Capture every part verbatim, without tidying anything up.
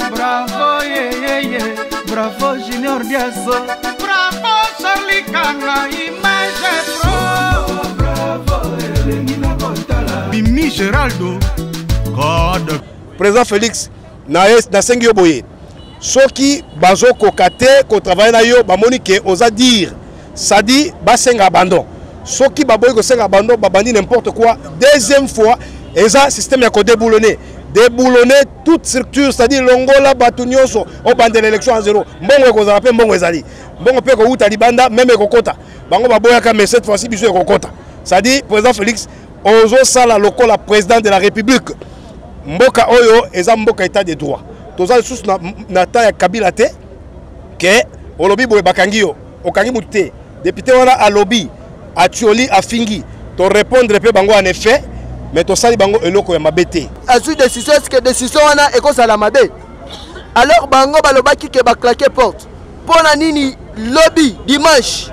Bravo, yeah, yeah, yeah. Bravo, Junior Diaso. Bravo, Charlie Kanga, Image Pro. Bravo, Elenina Kontala. Bimi Geraldo. God. Président Félix, na sengi yo boye. Soki bazo kokate ko travailler na yo ba monike osa dire. Ça dit basenga abandon. Soki baboy ko senga abandon babandi n'importe quoi. Deuxième fois, eza système ya ko déboulonner. Déboulonner toute structure, c'est-à-dire longola batunyoso au bande de l'élection en zéro. Mbongo ko zape mbongo ezali. Mbongo pe ko uta libanda même ko kota. Bango baboya ka mais cette fois-ci biso ko kota. Ça dit président Félix ozo sala lokola président de la République. Mboka oyo eza mboka état de droit. Toza sous na na ta ya Kabila te ke olobi boye bakangi yo okangi muté député wana a lobby a tioli a fingi to répondre pe bango en effet mais to sali bango eloko ya mabete azu décision est-ce que décision wana eko sala mabe alors bango balobaki ke ba claquer porte pona nini lobby dimanche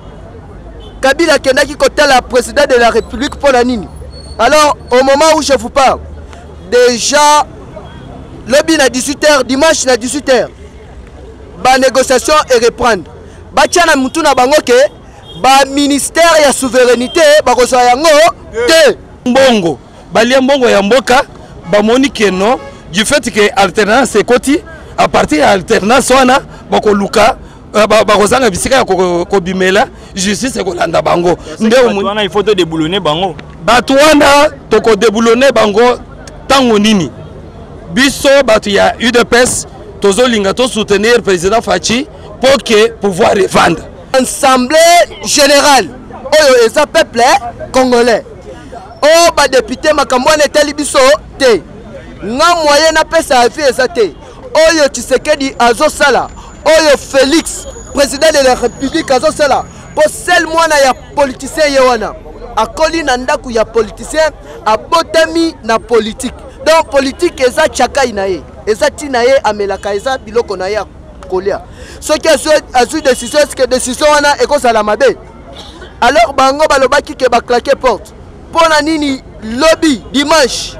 Kabila kendaki kotala président de la République pona nini. Alors au moment où je vous parle déjà lobby na dix-huit heures dimanche na dix-huit heures ba négociation et reprendre ba tiana mutu na bango ke ba ministère ya souveraineté ba ko sa yango te mbongo balia mbongo ya mboka ba monike no du fait que alternance ekoti à partir ya alternance wana ba ko luka ba ko zanga bisika ko bimela justice ko landa bango nde wana il faut te déboulonner bango batu wana to ko déboulonner bango tango nini biso batu ya U D P S tozo linga to soutenir président Fachi pour que pouvoir revendre assemblée générale oyo eza peuple congolais o ba député makambo na teli biso te nga moyen na pesa afi eza te oyo Tshisekedi azo sala oyo Félix président de la République azo sala pour seul mwana ya politicien yewana akoli na ndaku ya politicien abotami na politique. Donc politique eza tchaka inaye eza tinaye amelaka eza biloko na ya kolia ce qui a su décision est-ce que décision wana eko sala mabe alors bango balobaki ke ba claquer porte pona nini lobby dimanche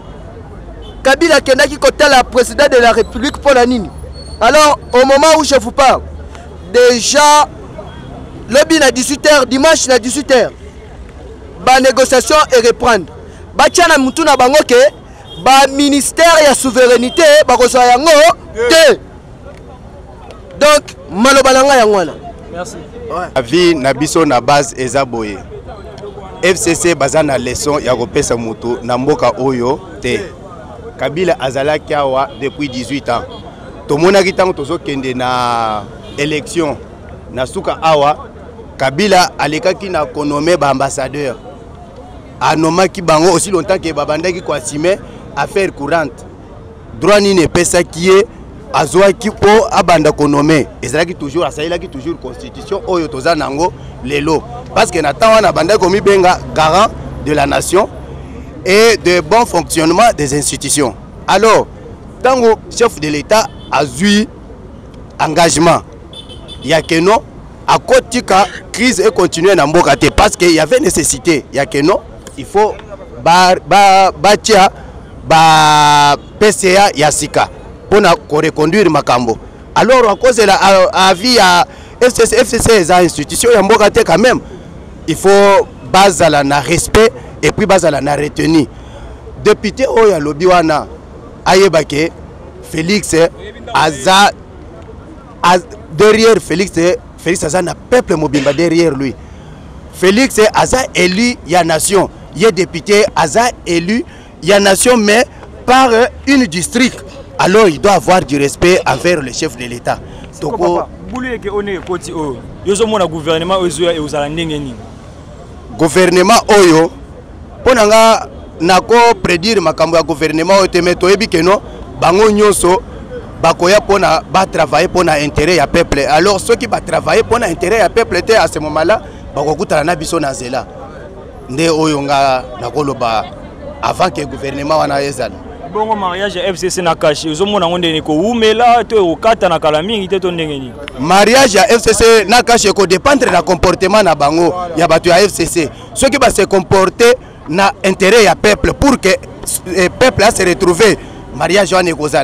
Kabila kendaki kotala président de la République pona nini. Alors au moment où je vous parle déjà lobby na dix-huit heures dimanche na dix-huit heures ba négociation et reprendre ba tiana mutu na bango ke ba ministère ya souveraineté ba ko sa yango te donc malobalanga yangwana. Merci. Avi na biso na base eza boye F C C bazana leçon ya kopesa mutu na mboka oyo te. Kabila azalaki awa depuis dix-huit ans. Tomonaki tango tozo kende na élection na suka awa Kabila alekaki na konome ba ambassadeur anomaki bango aussi longtemps que babandaki ko assumer affaire courante droit ni ne pesa qui est azwaki po abanda konome ezalaki toujours asalaki toujours constitution oyo toza nango lelo parce que natan wana banda komi benga garant de la nation et de bon fonctionnement des institutions. Alors tango chef de l'État azui engagement ya que non à côté ka crise et continuer na mboka te parce que il y avait nécessité ya que non il faut ba ba batia ba P C A ya sika pour na reconduire makambo. Alors à cause de la avis à F C C F C C les institutions ya mboka te quand même il faut bazala na respect et puis bazala na retenue. Député oya lobby wana ayebake Félix aza derrière Félix Félix aza na peuple mobimba derrière lui. Félix aza élu ya nation, il est député aza élu ya nation mais par une district. Alors il doit avoir du respect envers le chef de l'État. Toko boulé que on est côté o. Yozo mona gouvernement ozo e ozala ndenge nini. Gouvernement oyo ponanga nako prédire makambo ya gouvernement oyo temeto ebi que non bango nyonso bakoya pona ba travailler pona intérêt ya peuple. Alors ceux qui va travailler pona intérêt ya peuple te à ce moment-là bakokutana na biso na zela. Nde oyo nga nakoloba avant que gouvernement wana ezala. Bongo mariage F C C na caché ozomona ngonde ne ko umela to okata na kala mingi te to ndenge ni. Mariage ya F C C na caché ko dépendre na comportement na bango ya bato ya F C C. Ceux qui va se comporter na intérêt ya peuple pour que le peuple a se retrouver mariage wana ekozala.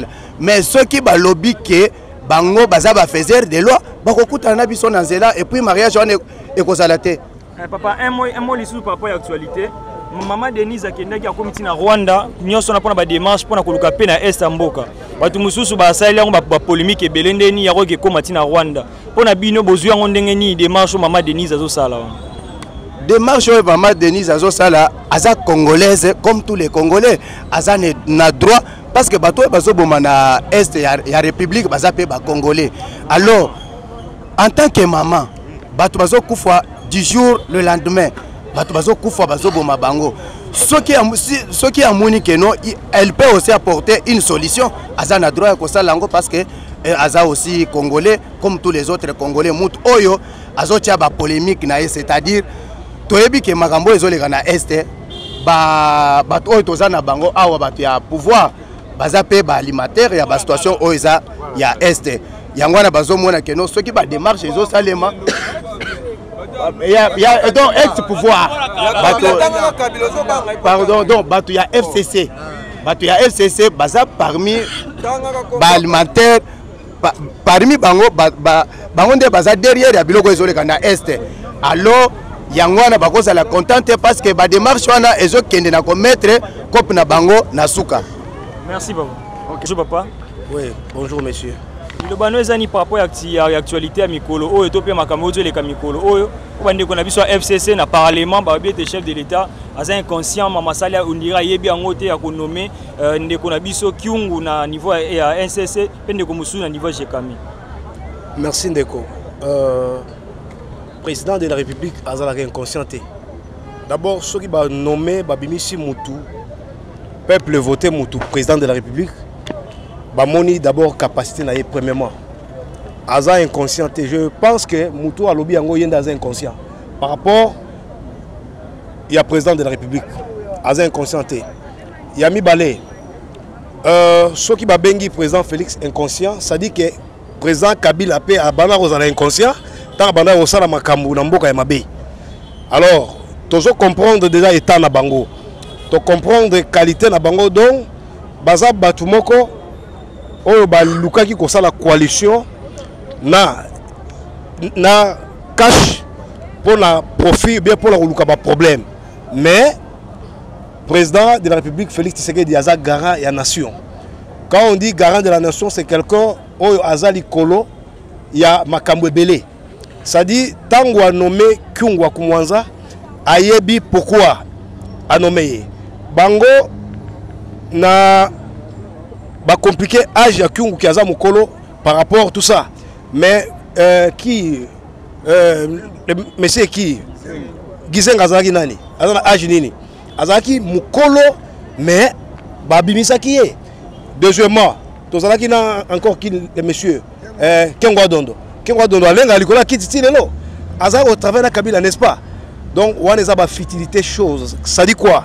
mais ceux qui balobi que bango baza ba faiseur de loi bakokutana na biso na nzela et puis mariage wana ekozala te. Papa, un mot un mot lissu par rapport à l'actualité. Maman Denise akendaki akomiti na Rwanda nyonso na pona ba démarche pona koluka pe na est mboka. Batu mususu ba salela ba, ba polémique ebele ndeni ya roke komati na Rwanda. Pona bino bozu yango ndenge ni démarche maman Denise azo sala. Démarche oyo maman Denise azo sala aza congolaise comme tous les Congolais, aza na droit parce que bato bazo boma na est ya, ya République baza pe ba Congolais. Alors en tant que maman, bato bazo kufa du jour le lendemain. Bato bazo kufa bazo boma bango. Ce qui ce qui a moni que non, elle peut aussi apporter une solution. Aza na droit ko sala ngo parce que eh, aza aussi congolais comme tous les autres Congolais. Mout oyo azo tia ba polémique na, c'est-à-dire toyebi ke makambo ezoleka na est ba bato oyo toza na bango awa bato ya pouvoir baza pe ba alimentaire ya ba situation oyo eza ya est. Yango na bazo mona que non, ce qui ba démarche ezo salema il y a, il y a donc ex-pouvoir. Pardon, donc il y a F C C. Il y a F C C, baza parmi alimentaire, parmi bango, bango de baza derrière ya biloko ezole kana est. Alors, yangwana bakoza la contente parce que ba démarche wana ezo kende na commettre cop na bango na suka. Merci papa. Bonjour papa. Oui, bonjour monsieur. Le bano ezani par rapport à l'actualité à Mikolo oyo to pe makambo ozo le Mikolo oyo obande ko na biso F C C na parlement ba bien chef de l'état aza inconscient mama sala ondira yebi angote ya ko nommer ndeko na biso Kyungu na niveau ya N C C pe ndeko musu na niveau Jekami. Merci ndeko. Euh président de la République azala inconscient. D'abord ceux qui ba nommer ba bimisi mutu peuple voter mutu président de la République. Bamoni d'abord capacité na premièrement. Aza inconscient. Je pense que Moutou a lobby yango yenda aza inconscient. Par rapport il y a président de la République. Aza inconscient. Il y a mi balé. Euh ceux qui ba bengi président Félix inconscient, ça dit que président Kabila pe abana rozala inconscient, tant banda osala makambu na mboka ya mabe. Alors, tozo comprendre déjà état na bango. To comprendre qualité na bango donc baza batu moko oyo balukaki kosala coalition na na cash pour la profit bien pour la koluka ba problème, mais président de la République Félix Tshisekedi aza garant ya nation. Quand on dit garant de la nation, c'est quelqu'un oyo azali kolo ya makambo ebele. Ça dit tango a nommé Kyungu Kumwanza ayebi pourquoi a nommé bango na ba compliqué âge ya Kyungu Kiaza Mukolo par rapport à tout ça. Mais euh, qui euh, le monsieur qui Gizenga Azaki nani azana âge nini Azaki Mukolo mais babimisa qui est. Deuxièmement, tozalaki na encore qui le monsieur euh Kengwa Dondo. Kengwa Dondo alenga likola kititi lelo. Azaki au travers de Kabila, n'est-ce pas? Donc on a ba futilité chose. Ça dit quoi?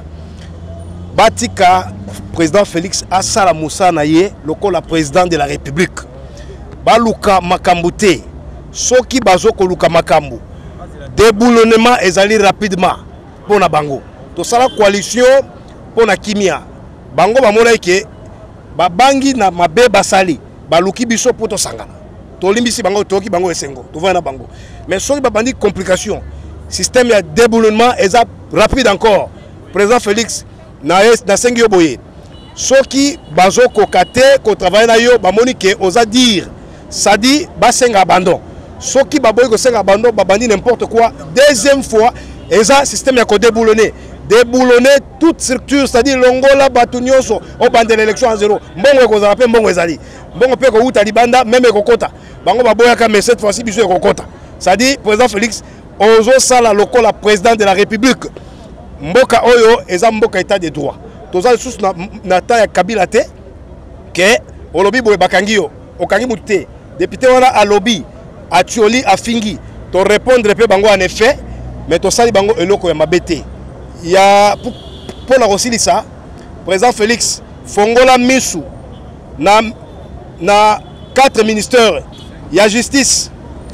Batika président Félix Asala Moussa Naye, le président de la République. Baluka Makambouté, Soki Bazoko Luka Makambu. Déboulonnement ezali rapidement pour na bango. To sala coalition pour na kimia. Bango ba mona ke ba bangi na mabe basali, baluki biso pour to sangana. To limbisi bango toki bango esengo, to va na bango. Mais soki ba bandi complication, système ya déboulonnement eza rapide encore. Président Félix na na sengi yo boye. Soki bazo kokate ko travailler na yo ba monique osa dire ça dit ba senga abandon. Soki ba boye ko senga abandon ba bandi n'importe quoi. Deuxième fois eza système ya ko déboulonner. Déboulonner toute structure, c'est-à-dire longola batunyoso au bande de l'élection en zéro. Mbongo ko zarape mbongo ezali. Mbongo pe ko uta libanda même ko kota. Bango ba boya ka mais cette fois-ci biso ko kota. Ça dit président Félix ozo sala lokola président de la République. Mboka oyo eza mboka état de droit. Toza sous na na ta ya Kabila te ke olobi boye bakangi yo okangi muté député wana a lobby a tioli a fingi to répondre pe bango en effet mais to sali bango eloko ya mabete ya pour, pour la rosilisa président Félix fongola misu na na quatre ministères ya justice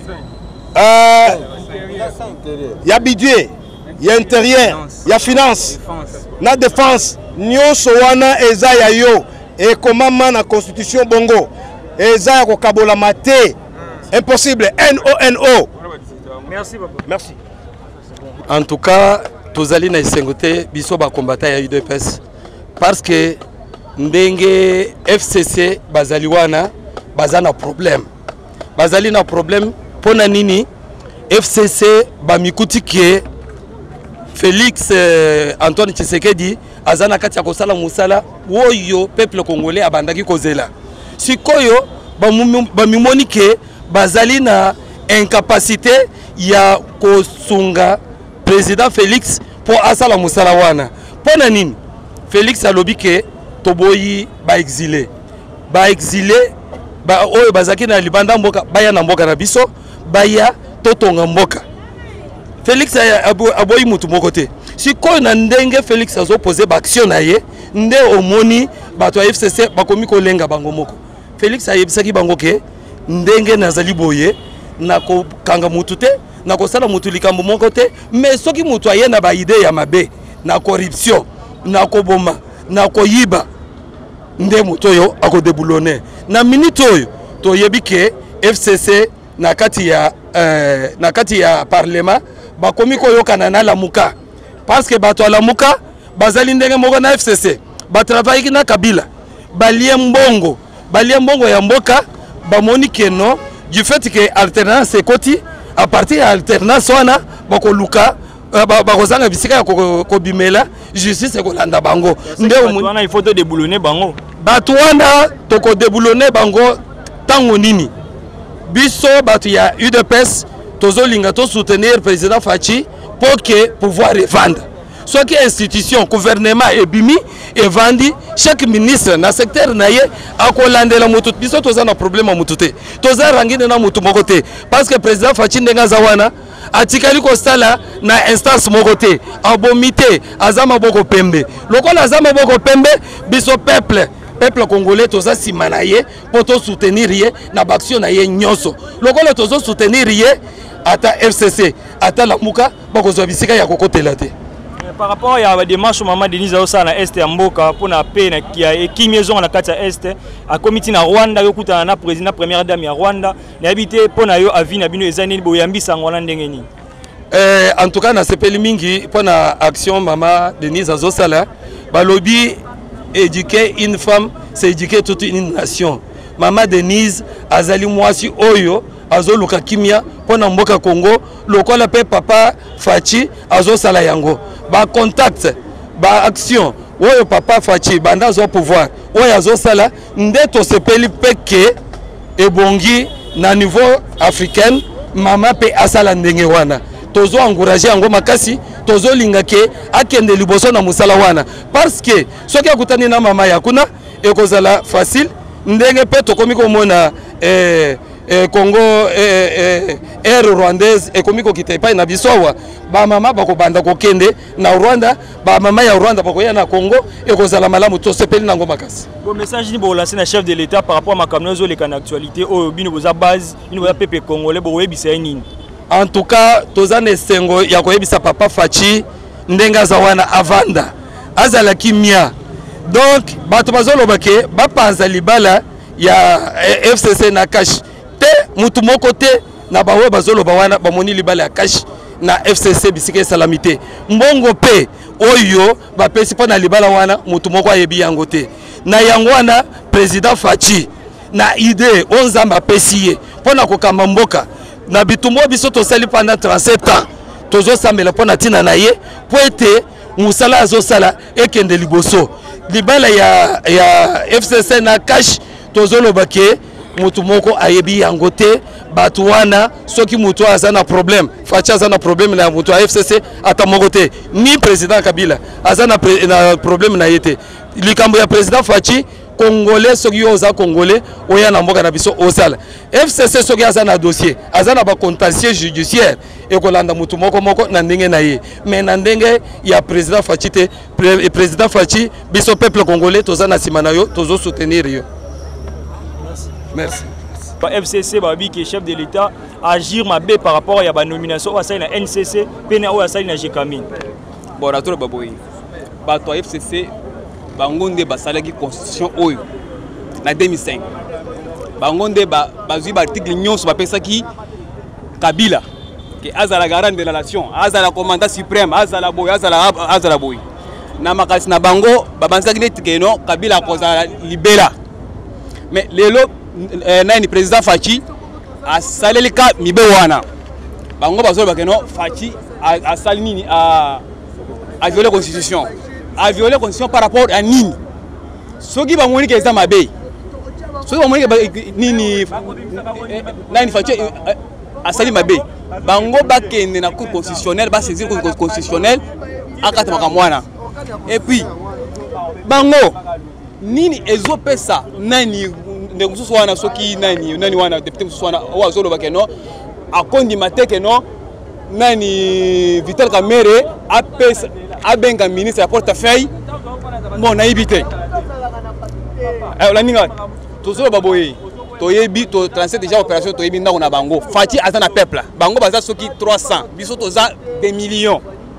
euh ya budget ya intérieur ya finance na défense nyonso wana eza ya yo et comment la constitution bongo et ça ko kabola maté impossible N O N O. Merci papa. Merci. En tout cas, tozali na isengote biso ba combattant ya U D P S parce que ndenge F C C bazali wana bazana problème. Bazali na problème pona nini F C C ba mikuti ke Félix euh, Antoine Tshisekedi azana kati ya kosala musala woyo peuple congolais abandaki kozela. Sikoyo ba mimoni ke bazali na incapacité ya kosunga président Félix pour asala musala wana. Pona nini Félix alobi ke toboyi ba exilé. Ba exilé ba oyo bazaki na libanda mboka baya na mboka na biso baya totonga mboka. Félix aboyi mutu moko te. Sikoyo na ndenge Félix azo poser ba action na ye nde omoni bato ya F C C bakomi kolenga bango moko. Félix ayebisaki bango ke ndenge nazali boye na ko kanga mutu te na ko sala mutu likambo moko te mais soki mutu aye na ba idée ya mabe na corruption na ko boma na ko yiba nde mutu yo akodebulone na minute oyo to yebi ke F C C na kati ya euh, na kati ya parlement bakomi ko yokana na lamuka parce que bato lamuka bazali ndenge moko na F C C ba travailler na Kabila balie mbongo balie mbongo ya mboka bamoni keno du fait que alternance ekoti à partir ya alternance wana bako luka bako zanga bisika ya ko bimela justice ekolanda bango nde wana il faut te déboulonner bango bato wana to ko déboulonner bango tango nini biso bato ya U D P S tozolinga to soutenir président Fachi pour que pouvoir revendre. Soit que institution, gouvernement et bimi et vendi chaque ministre na secteur na ye akolande la mutu biso toza na problème a mutute. Toza rangine na mutu mokote parce que président Fachi ndenga zawana atikali ko sala na instance mokote abomité azama boko pembe. Lokola azama boko pembe biso peuple peuple congolais toza simana ye pour to soutenir ye na baction na ye nyonso. Lokola tozo soutenir ye ata F C C ata la muka bakozwa bisika ya kokotela te. Par rapport à la démarche maman Denise Aosa na Est ya mboka pour na paix na kia ekimiezo na kati ya Est a comité na Rwanda yokuta na président première dame ya Rwanda na habité pona yo avi na bino ezani boyambisa ngwana ndenge ni. Euh en tout cas na sepeli mingi pona action maman Denise Azosala balobi éduquer une femme c'est éduquer toute une nation. Maman Denise azali mwasi oyo azoluka kimia pona mboka Congo lokola pe papa Fachi azosala yango ba contact ba action oyo papa Fachi banda zo pouvoir oyo azosala nde to sepeli peke ebongi na niveau africain mama pe asala ndenge wana tozo encourager yango makasi tozo linga ke akende liboso na musala wana parce que soki akutani na mama yakuna ekozala facile ndenge pe tokomi komona eh Eh, Congo eh, eh, air rwandaise ekomi kokita epai na bisowa ba mama bako banda kokende na Rwanda ba mama ya Rwanda bako ya na Congo ekozala malamu to sepeli nango makasi. Bon message ni bo lancer na chef de l'état par rapport à ma kamnozo le kan actualité o bino boza base bino boza pepe congolais bo webisa nini. En tout cas tozana esengo ya koyebisa papa Fachi ndenga zawana avanda azala kimia donc bato bazoloba ke bapanza libala ya F C C na cash mutu moko te na bawe bazolo bawana bamoni libala ya cash na F C C bisike salamité mbongo pe oyo bapesi pona libala wana mutu moko ayebi yango te na yango wana président Fachi na idée onzamba pesiye pona kokamba mboka na bitumbo biso tosali pendant trente-sept ans tozo sambela pona tina na ye po ete musala azosala ekende liboso libala ya ya F C C na cash tozoloba ke mutu moko ayebi yango te batu wana soki mutu azana problème Fachi azana problème na mutu F C C ata moko te ni président Kabila azana pre, na problème na yete likambo ya président Fachi congolais soki yo oza congolais oya na mboka na biso osala F C C soki azana dossier azana ba contentieux judiciaire ekolanda mutu moko moko na ndenge na ye mais na ndenge ya président Fachi te président Fachi biso peuple congolais tozana simana yo tozo soutenir yo. Merci. F C C babi qui est chef de l'État agir ma bé par rapport à la nomination à la N C C pena ou à la G K M I. Bon, la tour baboui. Bato F C C bango nde basalaki constitution oyo na deux mille cinq bango nde bazwi baarticle nyonso bapesaki Kabila ke azala garant de la nation azala commandant suprême azala boy azala azala boy na makalisi na bango babanzaki neti keno Kabila akozala libela mais lelo nani président Fachi asaleli ka mibe wana bango bazoloba keno Fachi asali nini a a violer constitution a violer constitution par rapport à nini soki bamoni ke eza mabe soki bamoni ke nini nani Fachi asali mabe bango bakende na cour constitutionnelle ba saisir cour constitutionnelle akata makamwana et puis bango nini ezopesa nani ndekususu wana soki nani nani wana député mususu wana wazolo bakeno akondi mateke no nani Vital Kamerhe apesa abenga ministre ya portefeuille bon naibité eh la ninga tozolo baboye toyebi to trente-sept déjà opération toyebi ndako na bango Fachi azana peuple bango baza soki trois cents biso toza des millions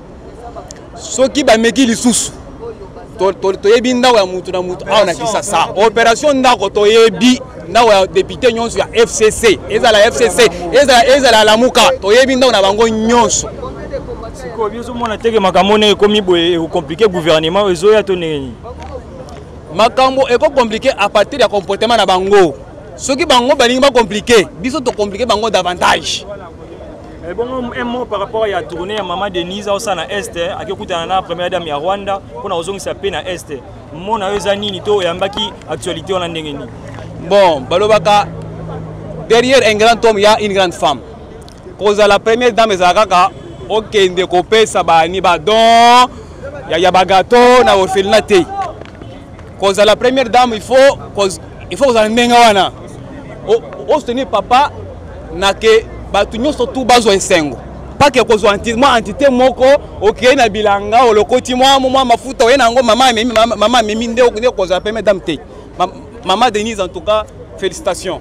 soki bameki lisusu toyebi ndako ya mutu na mutu awa na Kisasa opération ndako toyebi ndako ya député nyonso ya F C C ezala F C C ezala ezala lamuka toyebi ndako na bango nyonso siko biso mona teke makamone ekomi boye compliqué gouvernement ezoya to neni makambo eko compliqué à partir ya comportement na bango soki bango balingi ba compliqué biso to compliqué bango davantage. Et bon, un mot par rapport à la tournée à Maman Denise au sein de l'Est, à qui écoute la première dame à Rwanda, pour nous ont sapé na Est. Mon aïzani nito et ambaki actualité on a n'engeni. Bon, balobaka derrière un grand homme il y a une grande femme. Cause la première dame ezakaka OK ndekopé sabani badon ya ya bagato na orphelinat te. Cause la première dame il faut cause il faut que ndenga wana. O soutenir papa na ke batu nyonso tu bazo esengo pas que cause moi entité moko OK na bilanga o lokoti moi moi mafuta o na ngo mama memi mama memi nde o cause la première dame te. Maman Denise en tout cas félicitations.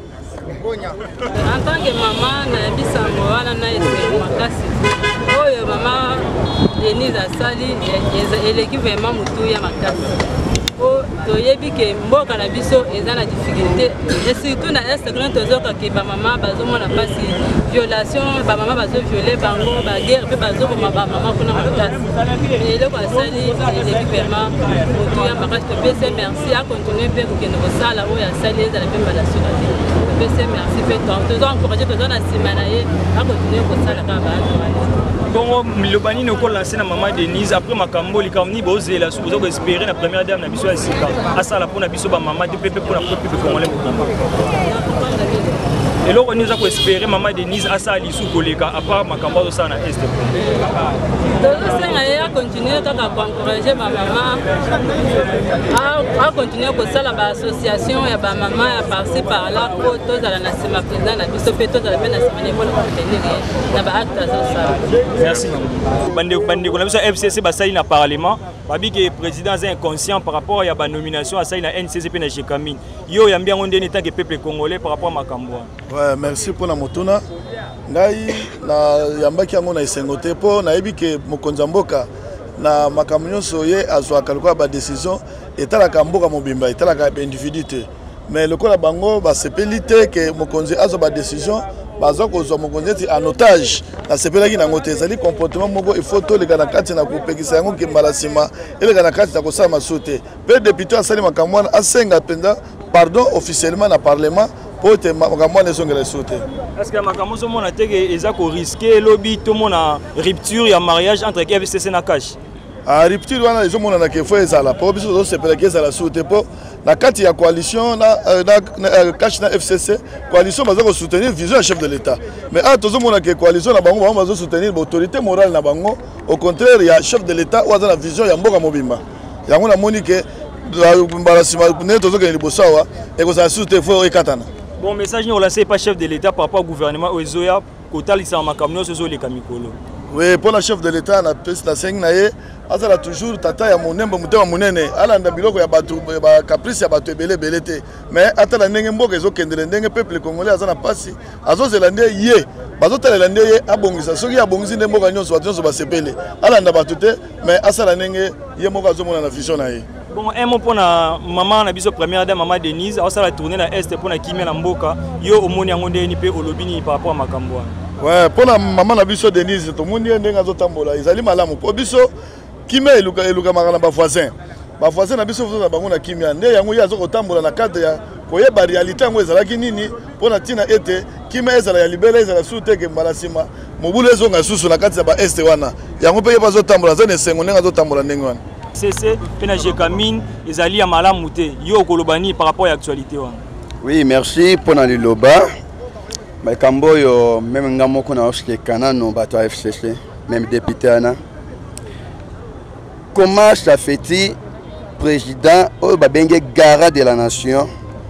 En tant que maman na bisango wana na esengo makasi oyo mama Denise asali eleki vraiment mutu ya makasi o toyebi ke mboka na biso eza na difficulté et surtout na est grand tozoka ke ba mama bazomona pasi violation ba mama bazo violer bango ba guerre pe bazo ko ba mama kuna makasi et le basali eleki vraiment mutu ya makasi to pese merci à continuer pe ko keno sala o ya sali eza la pe balation to pese merci pe to tozo encourager tozo na simana ye à continuer ko sala ka ba bon le bani ne ko lancer na Maman Denise après makambo likamni bozela suzo ko espérer na première dame na biso ya sika asala pona biso ba mama de pepe pona pepe congolais et là on nous a espérer Maman Denise asala lisu koleka à part makambo zo sana est donc c'est à continuer à encourager ma maman à continuer ko sala ba association ya ba mama ya par-ci par là ko to za na sima président na biso pe to za na sima pour obtenir na ba acte ça. Merci. Bande bande ko na biso F C C basali na parlement babi que président est inconscient par rapport à la nomination à ça na N C C P na Chekamine yo yambi ngo ndeni tant que peuple congolais par rapport à makambo. Ouais, merci pour la motuna ngai na yambaki ngo na isengote po na yebi ke mokonzi mboka na makambo nyonso ye azwa kalukwa ba décision etalaka mboka mobimba etalaka individualité mais lokola bango ba sepelité que mokonzi azwa ba décision bazo kozwa mokonzi en otage na sepelaki na ngote ezali comportement moko il faut to le kana kati na kopekisa yango ke malasima ele kana kati na kosala masote pe député asali makambo na asenga penda pardon officiellement na parlement pour te makambo na songela sote. Est-ce que makambo so mona teke eza ko risquer lobby to mona rupture ya mariage entre F C C na cash. A rupture wana les hommes na ke fo ezala po biso zo sepelaki ezala sote po na kati ya coalition na na cash na F C C coalition bazo ko soutenir vision chef de l'état mais a tozo mona ke coalition na bango bazo soutenir l'autorité morale na bango au contraire ya chef de l'état ou za na vision ya mboka mobimba yango na moni ke mbarasima ne tozo ke libosawa e ko sa soutenir fo ekatana. Bon message nous lancé par chef de l'état par rapport au gouvernement Ozoya kotalisa makamno sozo le kamikolo. Oui, pour le chef de l'état na peste na cinq naye azala toujours tata ya monembo mutema munene alanda biloko ya batu ba caprice ya batu ebele belete mais atala ndenge mboka ezokendele ndenge peuple congolais azana pasi azozela nde ye bazotalela nde ye abongisa soki abongisi nde mboka nyonso batu nyonso basepele alanda batu te mais asala ndenge ye moko azomona na vision na ye. Bon, un mot pour la maman, la biso première dame, maman Denise, on va tourner dans l'Est pour la Kimia Namboka, yo au monde yango ndeni pe au lobini par rapport à Makamboa. Ouais, pour la maman la biso Denise, tout le monde est dans tambola. Ils allaient malamu. Pour biso Kimia eluka eluka marana ba voisin. Ba voisin na biso na bango na Kimia. Nde yango ya zo tambola na cadre ya koyeba réalité yango ezalaki nini pour na tina ete Kimia ezala ya libela ezala sute ke mbalasima. Mobulu ezonga susu na kati ya ba Est wana. Yango pe ba zo tambola zone sengo nenga zo tambola ndenge wana. C C, Pénagé Kamine, ils allaient à Malamouté, Yo Kolobani par rapport à l'actualité. Oui, merci pour le loba. Mais Kamboyo, même Ngamo Konaoski Kanano, Bato F C C, même député Anna. Comment ça fait-il, président, au Babenge Gara de la nation,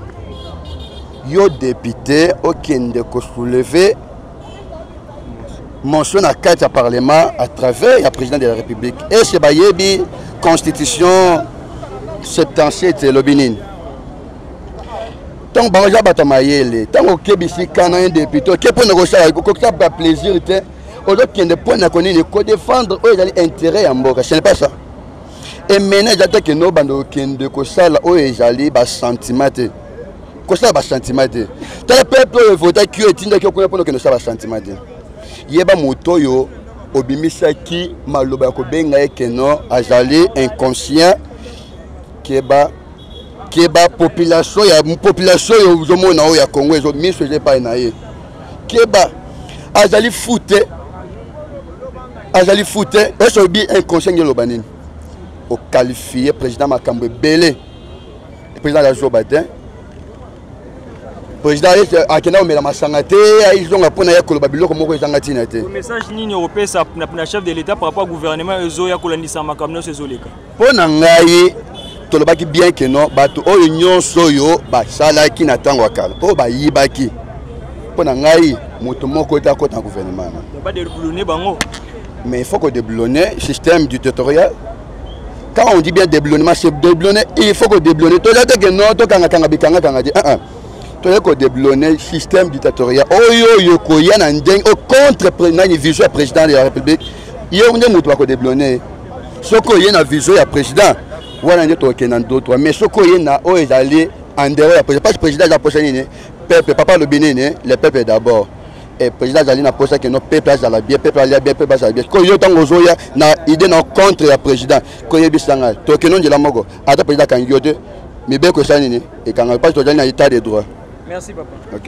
Yo député, aucun de soulever, mentionne à quatre parlements à travers le président de la République. Et c'est Bayebi. Constitution septante-sept et l'Obinin. Tant que je vais tant que je suis un député, je peux faire plaisir. Aujourd'hui, il y a des points à défendre les intérêts en Boka. Ce n'est pas ça. Et maintenant, j'attends que nous avons des choses qui ont sentiment. Kosa ba sentiment. Tant le peuple vote qui est tinda qui connaît pour que nous ça ba sentiment. Yeba moto yo obimisaki maloba ko benga ekeno azali inconscient keba keba population ya population yo zomona o ya Congo zo miso je pa na ye keba azali fouté azali fouté eso bi inconscient ngelo banini o qualifier président Makambo belé président la Jobatin président akena omela masanga te aizonga pona ya koloba biloko moko ezanga tina te. Le message nini opesa na chef de l'état par rapport au gouvernement ezo ya kolandisa makamno sezoleka. Pona ngai tolobaki bien que non bato oyo nyonso yo basalaki na tango akala po bayibaki. Pona ngai moto moko ta kota gouvernement. Pas de déboulonner bango. Mais il faut que déboulonner système dictatorial. Quand on dit bien déboulonnement, c'est déboulonner, il faut que déboulonner. Toi là que non, toi kanga kanga bikanga kanga dit ah ah. Toi que déboulonner le système dictatorial. Oh yo yo ko yana ndeng au contre président vision président de la République. Yo on est moto ko déboulonner. Soko yena vision ya président. Wana ndio tokena d'autres mais soko yena o ezali en dehors parce que président la prochaine année peuple papa le Bénin le peuple d'abord. Et président Zali na posa que nos peuple à la bien peuple à bien peuple à la bien ko yo tango zoya na idée na contre le président ko yebisanga to kenon de la mogo ata président kan yote mais bien que ça nini et quand on passe to na état de droit. Merci papa. OK.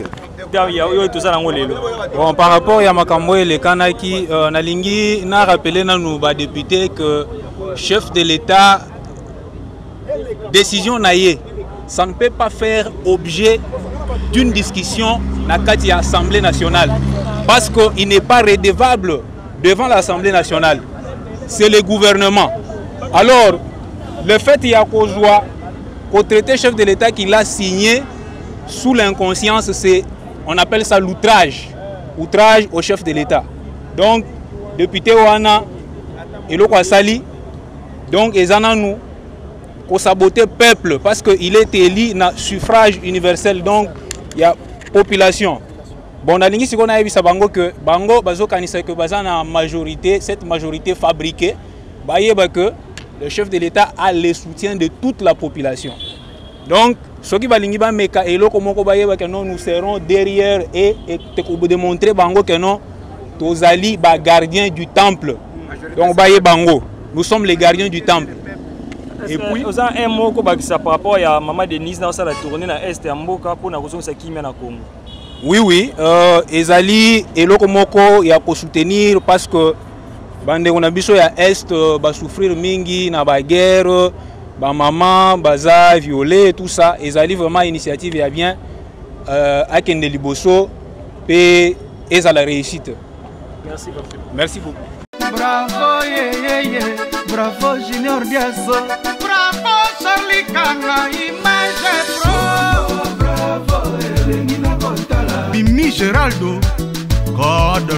Bon, par rapport à Makambo et les Kanaki euh, na lingi na rappelé na nous ba député que chef de l'état décision naie ça ne peut pas faire objet d'une discussion dans l'Assemblée nationale parce qu'il n'est pas redevable devant l'Assemblée nationale. C'est le gouvernement. Alors, le fait qu'il y a qu'au traité chef de l'État qu'il a signé sous l'inconscience, c'est, on appelle ça l'outrage. Outrage au chef de l'État. Donc, député Ouana et le Kwasali, donc, ils en ont nous. Pour saboter le peuple parce qu'il est élu dans le suffrage universel, donc il y a population. Bon, dans l'Ingi, on a vu bango que bango bazo kanisa que bazana majorité, cette majorité fabriquée, bah que le chef de l'État a le soutien de toute la population. Donc, ce qui va l'Ingi ba meka et lo comment que non nous serons derrière et et te démontrer bango que non tous ali ba gardiens du temple. Donc bah bango, nous sommes les gardiens du temple. Et puis, vous avez un mot par rapport à Maman Denise dans la tournée dans l'Est et Mboka pour la raison de Kimia na Congo. Oui, oui. Euh, Ezali et Lokomoko, il y a pour soutenir parce que bande on a biso ya Est va souffrir mingi na ba guerre, ba maman, baza violé tout ça. Ezali vraiment initiative ya bien euh, à Kende Liboso et Ezala réussite. Merci beaucoup. Merci beaucoup. Bravo, yeah, yeah, yeah. Bravo Junior Diasso, bravo Charlie Kanga, Image Pro, bravo Elena Contala, Bimi Geraldo, God.